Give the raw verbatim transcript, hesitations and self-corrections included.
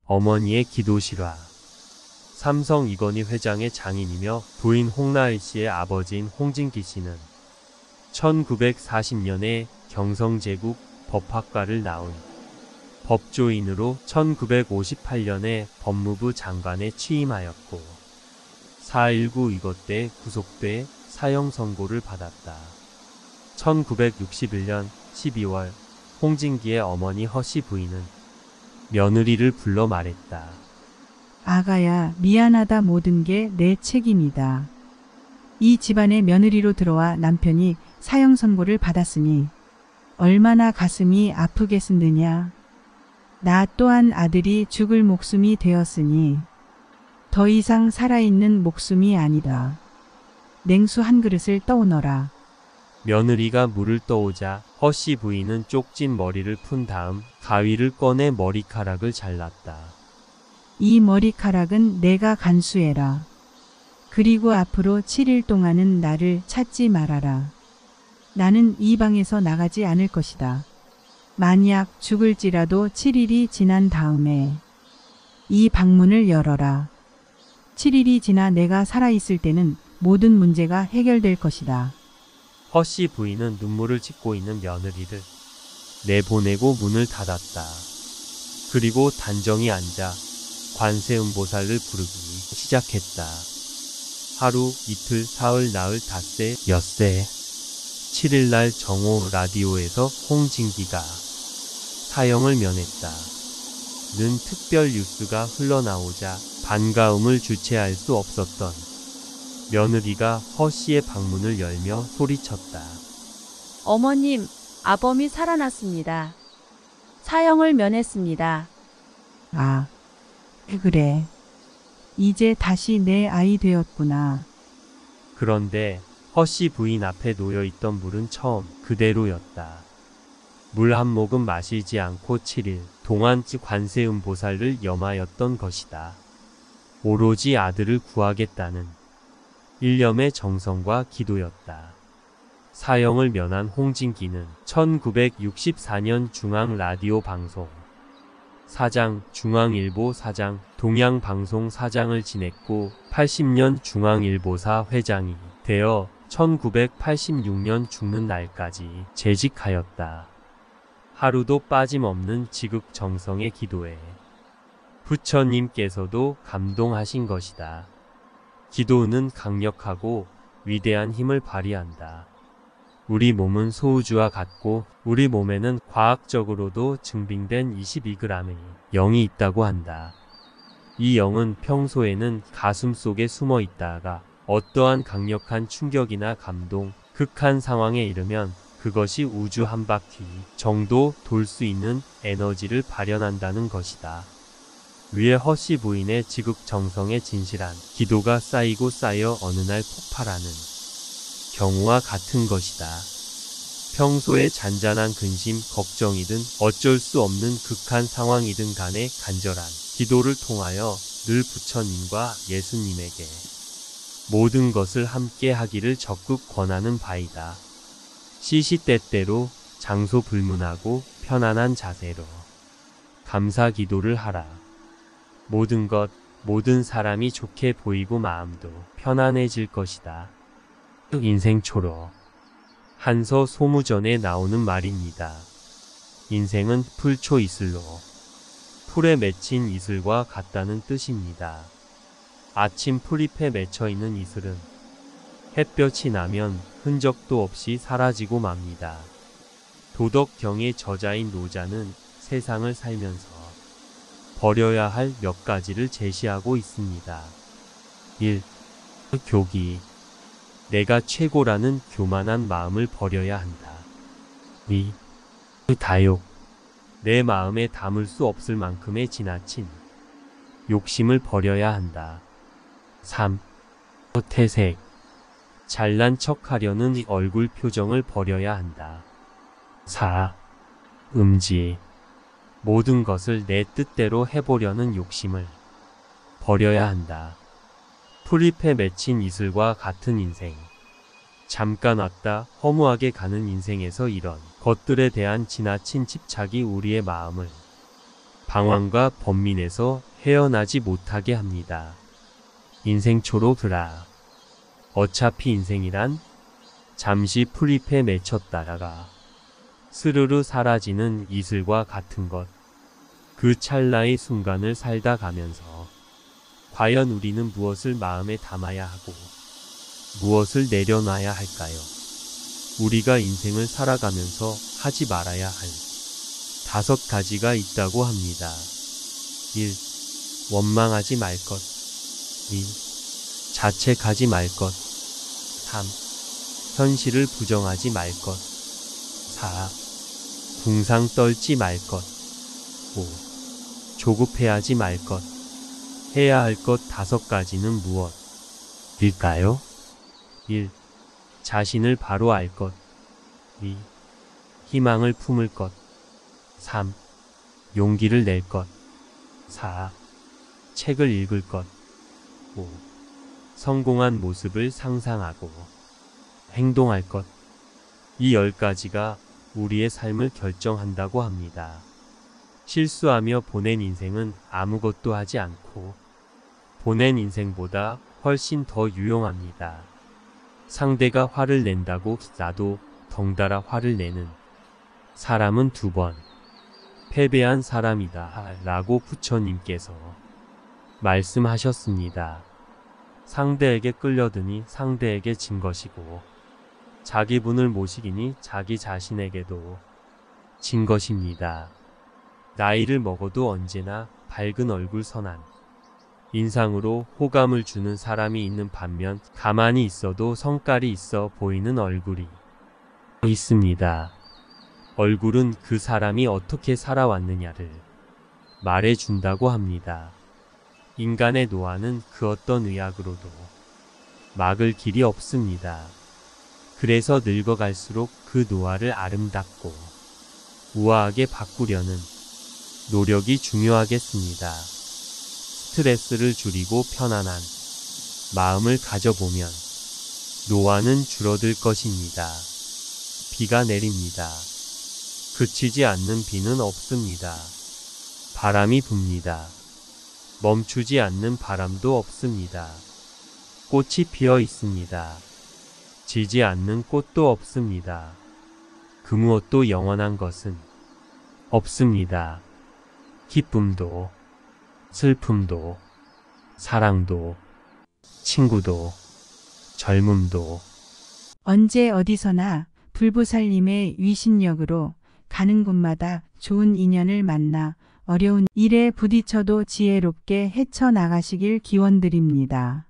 어머니의 기도실화. 삼성 이건희 회장의 장인이며 부인 홍나을 씨의 아버지인 홍진기 씨는 천구백사십 년에 경성제국 법학과를 나온 법조인으로 천구백오십팔 년에 법무부 장관에 취임하였고 사 일구 위고 때 구속돼 사형 선고를 받았다. 천구백육십일 년 십이월 홍진기의 어머니 허씨 부인은 며느리를 불러 말했다. 아가야, 미안하다. 모든 게 내 책임이다. 이 집안의 며느리로 들어와 남편이 사형 선고를 받았으니 얼마나 가슴이 아프겠느냐. 나 또한 아들이 죽을 목숨이 되었으니 더 이상 살아있는 목숨이 아니다. 냉수 한 그릇을 떠오너라. 며느리가 물을 떠오자 허씨 부인은 쪽진 머리를 푼 다음 가위를 꺼내 머리카락을 잘랐다. 이 머리카락은 내가 간수해라. 그리고 앞으로 칠 일 동안은 나를 찾지 말아라. 나는 이 방에서 나가지 않을 것이다. 만약 죽을지라도 칠 일이 지난 다음에 이 방문을 열어라. 칠 일이 지나 내가 살아있을 때는 모든 문제가 해결될 것이다. 허씨 부인은 눈물을 찢고 있는 며느리를 내보내고 문을 닫았다. 그리고 단정히 앉아 관세음보살을 부르기 시작했다. 하루, 이틀, 사흘, 나흘, 닷새, 엿새. 칠 일날 정오 라디오에서 홍진기가 사형을 면했다. 는 특별 뉴스가 흘러나오자 반가움을 주체할 수 없었던 며느리가 허씨의 방문을 열며 소리쳤다. 어머님, 아범이 살아났습니다. 사형을 면했습니다. 아, 그래. 이제 다시 내 아이 되었구나. 그런데 허씨 부인 앞에 놓여있던 물은 처음 그대로였다. 물 한 모금 마시지 않고 칠 일 동안 관세음보살을 염하였던 것이다. 오로지 아들을 구하겠다는 일념의 정성과 기도였다. 사형을 면한 홍진기는 천구백육십사 년 중앙라디오 방송 사장, 중앙일보 사장, 동양방송 사장을 지냈고 팔십 년 중앙일보사 회장이 되어 천구백팔십육 년 죽는 날까지 재직하였다. 하루도 빠짐없는 지극정성의 기도에 부처님께서도 감동하신 것이다. 기도는 강력하고 위대한 힘을 발휘한다. 우리 몸은 소우주와 같고 우리 몸에는 과학적으로도 증빙된 이십이 그램의 영이 있다고 한다. 이 영은 평소에는 가슴 속에 숨어 있다가 어떠한 강력한 충격이나 감동, 극한 상황에 이르면 그것이 우주 한 바퀴 정도 돌 수 있는 에너지를 발현한다는 것이다. 위에 허씨 부인의 지극정성에 진실한 기도가 쌓이고 쌓여 어느 날 폭발하는 경우와 같은 것이다. 평소에 잔잔한 근심, 걱정이든 어쩔 수 없는 극한 상황이든 간에 간절한 기도를 통하여 늘 부처님과 예수님에게 모든 것을 함께 하기를 적극 권하는 바이다. 시시때때로 장소 불문하고 편안한 자세로 감사 기도를 하라. 모든 것, 모든 사람이 좋게 보이고 마음도 편안해질 것이다. 인생초로 한서 소무전에 나오는 말입니다. 인생은 풀초 이슬로 풀에 맺힌 이슬과 같다는 뜻입니다. 아침 풀잎에 맺혀있는 이슬은 햇볕이 나면 흔적도 없이 사라지고 맙니다. 도덕경의 저자인 노자는 세상을 살면서 버려야 할 몇 가지를 제시하고 있습니다. 일. 교기. 내가 최고라는 교만한 마음을 버려야 한다. 이. 다욕. 내 마음에 담을 수 없을 만큼의 지나친 욕심을 버려야 한다. 삼. 태색. 잘난 척하려는 얼굴 표정을 버려야 한다. 사. 음지. 모든 것을 내 뜻대로 해보려는 욕심을 버려야 한다. 풀잎에 맺힌 이슬과 같은 인생. 잠깐 왔다 허무하게 가는 인생에서 이런 것들에 대한 지나친 집착이 우리의 마음을 방황과 번민에서 헤어나지 못하게 합니다. 인생초로 그라. 어차피 인생이란 잠시 풀잎에 맺혔다가 스르르 사라지는 이슬과 같은 것. 그 찰나의 순간을 살다 가면서 과연 우리는 무엇을 마음에 담아야 하고 무엇을 내려놔야 할까요? 우리가 인생을 살아가면서 하지 말아야 할 다섯 가지가 있다고 합니다. 일. 원망하지 말 것. 이. 자책하지 말 것. 삼. 현실을 부정하지 말 것. 사. 궁상 떨지 말 것. 오. 조급해하지 말 것. 해야 할 것 다섯 가지는 무엇일까요? 일. 자신을 바로 알 것. 이. 희망을 품을 것. 삼. 용기를 낼 것. 사. 책을 읽을 것. 오. 성공한 모습을 상상하고 행동할 것. 이 열 가지가 우리의 삶을 결정한다고 합니다. 실수하며 보낸 인생은 아무것도 하지 않고 보낸 인생보다 훨씬 더 유용합니다. 상대가 화를 낸다고 나도 덩달아 화를 내는 사람은 두 번 패배한 사람이다 라고 부처님께서 말씀하셨습니다. 상대에게 끌려드니 상대에게 진 것이고 자기 분을 모시기니 자기 자신에게도 진 것입니다. 나이를 먹어도 언제나 밝은 얼굴 선한 인상으로 호감을 주는 사람이 있는 반면 가만히 있어도 성깔이 있어 보이는 얼굴이 있습니다. 얼굴은 그 사람이 어떻게 살아왔느냐를 말해준다고 합니다. 인간의 노화는 그 어떤 의학으로도 막을 길이 없습니다. 그래서 늙어갈수록 그 노화를 아름답고 우아하게 바꾸려는 노력이 중요하겠습니다. 스트레스를 줄이고 편안한 마음을 가져보면 노화는 줄어들 것입니다. 비가 내립니다. 그치지 않는 비는 없습니다. 바람이 붑니다. 멈추지 않는 바람도 없습니다. 꽃이 피어 있습니다. 지지 않는 꽃도 없습니다. 그 무엇도 영원한 것은 없습니다. 기쁨도, 슬픔도, 사랑도, 친구도, 젊음도. 언제 어디서나 불부살림의 위신력으로 가는 곳마다 좋은 인연을 만나 어려운 일에 부딪혀도 지혜롭게 헤쳐나가시길 기원드립니다.